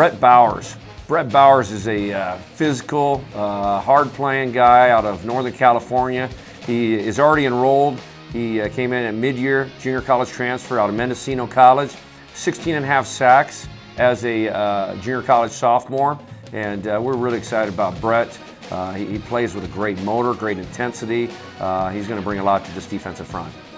Brett Bowers. Brett Bowers is a physical, hard-playing guy out of Northern California. He is already enrolled. He came in at mid-year junior college transfer out of Mendocino College. 16.5 sacks as a junior college sophomore, and we're really excited about Brett. He plays with a great motor, great intensity. He's going to bring a lot to this defensive front.